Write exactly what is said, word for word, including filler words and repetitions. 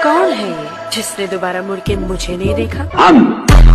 कौन है ये जिसने दोबारा मुड़ के मुझे नहीं देखा? हम